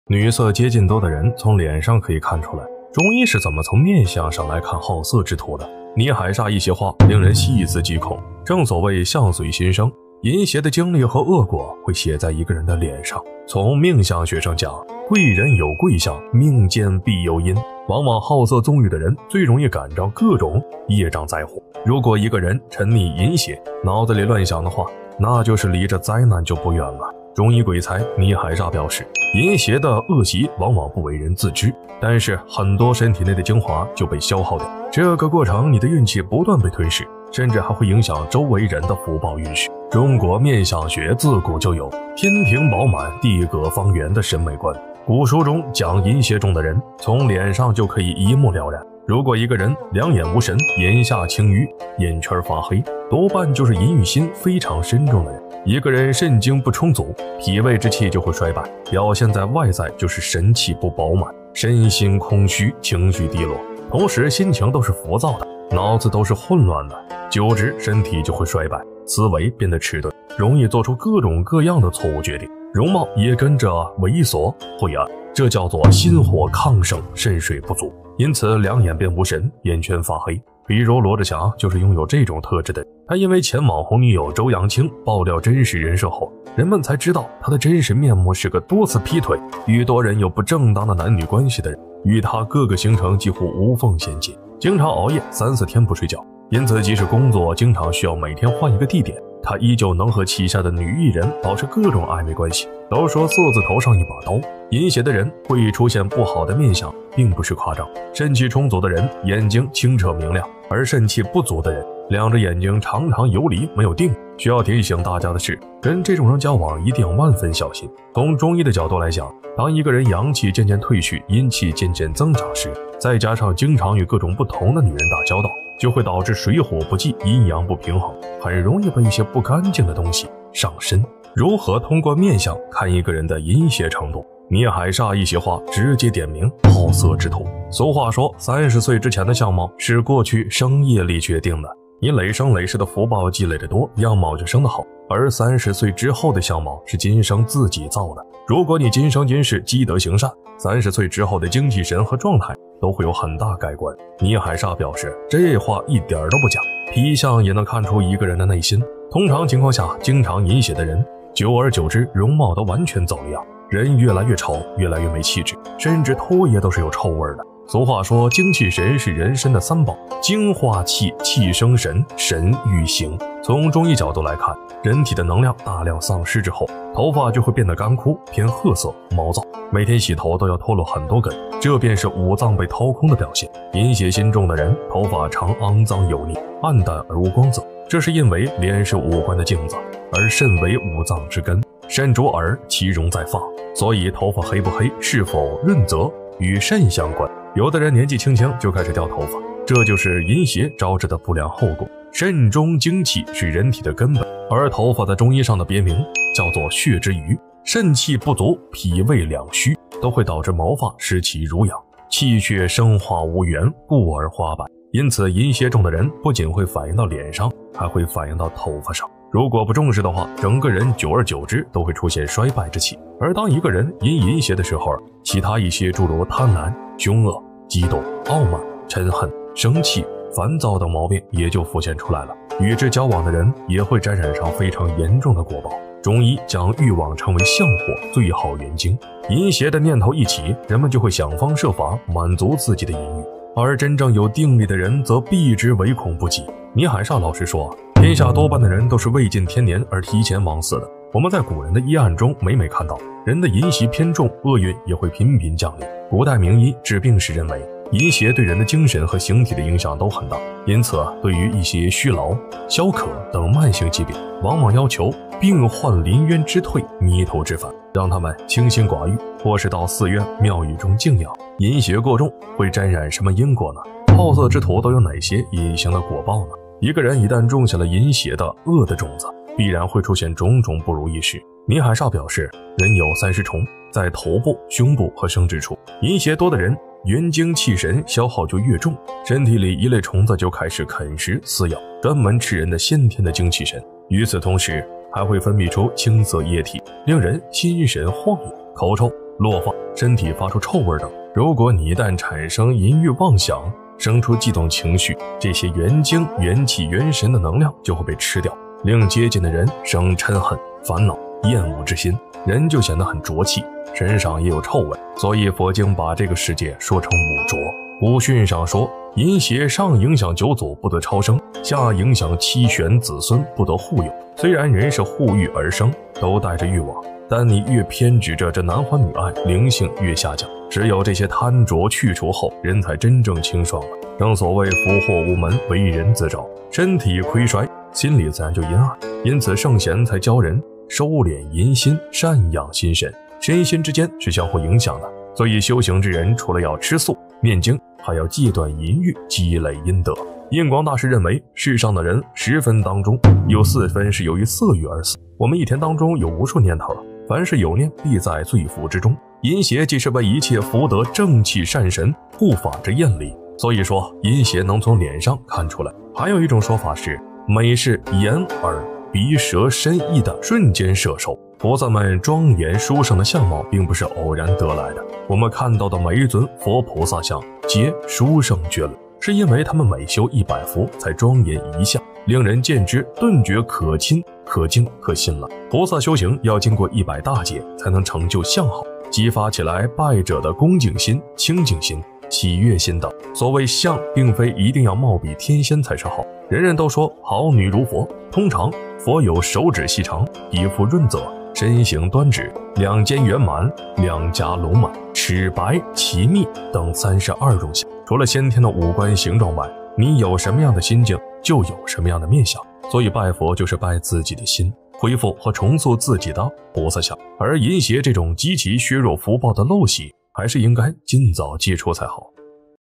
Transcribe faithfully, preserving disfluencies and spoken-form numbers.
女色接近多的人，从脸上可以看出来。中医是怎么从面相上来看好色之徒的？倪海厦一席话令人细思极恐。正所谓相随心生，淫邪的经历和恶果会写在一个人的脸上。从命相学上讲，贵人有贵相，命贱必有因。往往好色纵欲的人最容易感召各种业障灾祸。如果一个人沉溺淫邪，脑子里乱想的话，那就是离着灾难就不远了。中医鬼才倪海厦表示，淫邪的恶习往往不为人自知，但是很多身体内的精华就被消耗掉。这个过程，你的运气不断被吞噬，甚至还会影响周围人的福报运势。中国面相学自古就有天庭饱满、地阁方圆的审美观。古书中讲淫邪中的人，从脸上就可以一目了然。如果一个人两眼无神、眼下青瘀、眼圈发黑，多半就是淫欲心非常深重的人。一个人肾精不充足，脾胃之气就会衰败，表现在外在就是神气不饱满，身心空虚，情绪低落，同时心情都是浮躁的，脑子都是混乱的，久之身体就会衰败，思维变得迟钝，容易做出各种各样的错误决定，容貌也跟着猥琐晦暗，这叫做心火亢盛，肾水不足，因此两眼变无神，眼圈发黑。比如罗志祥就是拥有这种特质的人。他因为前网红女友周扬青爆料真实人设后，人们才知道他的真实面目是个多次劈腿、与多人有不正当的男女关系的人，与他各个行程几乎无缝衔接，经常熬夜三四天不睡觉，因此即使工作经常需要每天换一个地点，他依旧能和旗下的女艺人保持各种暧昧关系。都说色字头上一把刀，淫邪的人会出现不好的面相，并不是夸张。肾气充足的人眼睛清澈明亮，而肾气不足的人两只眼睛常常游离没有定。需要提醒大家的是，跟这种人交往一定要万分小心。从中医的角度来讲，当一个人阳气渐渐退去，阴气渐渐增长时，再加上经常与各种不同的女人打交道，就会导致水火不济，阴阳不平衡，很容易被一些不干净的东西上身。如何通过面相看一个人的淫邪程度？倪海厦一席话直接点明好色之徒。俗话说，三十岁之前的相貌是过去生业力决定的，你累生累世的福报积累的多，样貌就生得好。而三十岁之后的相貌是今生自己造的，如果你今生今世积德行善，三十岁之后的精气神和状态都会有很大改观。倪海厦表示，这话一点都不假，皮相也能看出一个人的内心。通常情况下，经常淫邪的人，久而久之容貌都完全走了样，人越来越丑，越来越没气质，甚至唾液都是有臭味的。俗话说，精气神是人参的三宝，精化气，气生神，神育形。从中医角度来看，人体的能量大量丧失之后，头发就会变得干枯，偏褐色，毛躁，每天洗头都要脱落很多根，这便是五脏被掏空的表现。淫邪心重的人，头发常肮脏油腻，暗淡而无光泽，这是因为脸是五官的镜子，而肾为五脏之根，肾主耳，其容在发，所以头发黑不黑，是否润泽与肾相关。有的人年纪轻轻就开始掉头发，这就是淫邪招致的不良后果。肾中精气是人体的根本，而头发在中医上的别名叫做血之余。肾气不足，脾胃两虚，都会导致毛发失其濡养，气血生化无源，故而花白。因此淫邪重的人不仅会反映到脸上，还会反映到头发上。如果不重视的话，整个人久而久之都会出现衰败之气。而当一个人因淫邪的时候，其他一些诸如贪婪、凶恶、激动、傲慢、嗔恨、生气、烦躁等毛病也就浮现出来了。与之交往的人也会沾染上非常严重的果报。中医将欲望称为相火，最好元精。淫邪的念头一起，人们就会想方设法满足自己的淫欲，而真正有定力的人则避之唯恐不及。倪海厦老师说，天下多半的人都是未尽天年而提前枉死的。我们在古人的医案中每每看到，人的淫习偏重，厄运也会频频降临。古代名医治病时认为，淫邪对人的精神和形体的影响都很大，因此对于一些虚劳、消渴等慢性疾病，往往要求病患临渊之退，迷途知返，让他们清心寡欲，或是到寺院庙宇中静养。淫邪过重会沾染什么因果呢？好色之徒都有哪些隐形的果报呢？一个人一旦种下了淫邪的恶的种子，必然会出现种种不如意事。倪海厦表示，人有三尸虫，在头部、胸部和生殖处，淫邪多的人元精气神消耗就越重，身体里一类虫子就开始啃食撕咬，专门吃人的先天的精气神。与此同时，还会分泌出青色液体，令人心神晃眼、口臭、 落发、身体发出臭味等。如果你一旦产生淫欲妄想，生出悸动情绪，这些元精、元气、元神的能量就会被吃掉，令接近的人生嗔恨、烦恼、厌恶之心，人就显得很浊气，身上也有臭味。所以佛经把这个世界说成五浊。古训上说，淫邪上影响九祖不得超生，下影响七玄子孙不得护佑。虽然人是护欲而生，都带着欲望，但你越偏执着这男欢女爱，灵性越下降。只有这些贪着去除后，人才真正清爽了。正所谓福祸无门，为人自找。身体亏衰，心里自然就阴暗，因此圣贤才教人收敛淫心，善养心神，身心之间是相互影响的。所以修行之人除了要吃素、念经，还要戒断淫欲，积累阴德。印光大师认为，世上的人十分当中有四分是由于色欲而死。我们一天当中有无数念头，凡是有念，必在罪福之中。淫邪既是为一切福德正气善神护法之艳丽，所以说淫邪能从脸上看出来。还有一种说法是，美是眼耳鼻舌身意的瞬间摄受。菩萨们庄严殊胜的相貌并不是偶然得来的，我们看到的每一尊佛菩萨像皆殊胜绝伦，是因为他们每修一百佛才庄严一相，令人见之顿觉可亲可敬可信了。菩萨修行要经过一百大劫才能成就相好，激发起来拜者的恭敬心、清净心、喜悦心等。所谓相，并非一定要貌比天仙才是好。人人都说好女如佛，通常佛有手指细长，皮肤润泽，身形端直，两肩圆满，两颊隆满，齿白齐密等三十二种相。除了先天的五官形状外，你有什么样的心境，就有什么样的面相。所以拜佛就是拜自己的心，恢复和重塑自己的菩萨相。而淫邪这种极其削弱福报的陋习，还是应该尽早戒除才好。